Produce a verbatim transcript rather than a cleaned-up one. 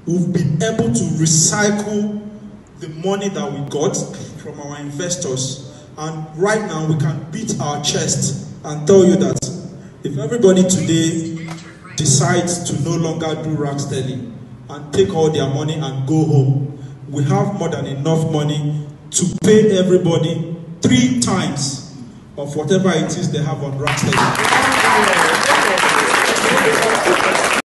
we've been able to recycle the money that we got from our investors. And right now we can beat our chest and tell you that if everybody today decides to no longer do Racksterli and take all their money and go home, we have more than enough money to pay everybody three times of whatever it is they have on Racksterli.